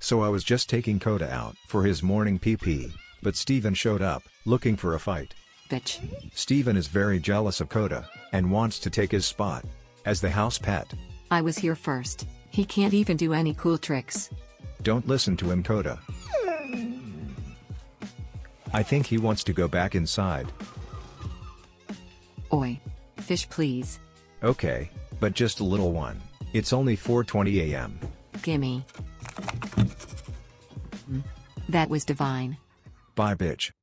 So I was just taking Coda out for his morning pee-pee, but Steven showed up, looking for a fight. Bitch. Steven is very jealous of Coda, and wants to take his spot as the house pet. I was here first. He can't even do any cool tricks. Don't listen to him, Coda. I think he wants to go back inside. Oi. Fish please. Okay, but just a little one. It's only 4:20 a.m. Gimme. That was divine. Bye bitch.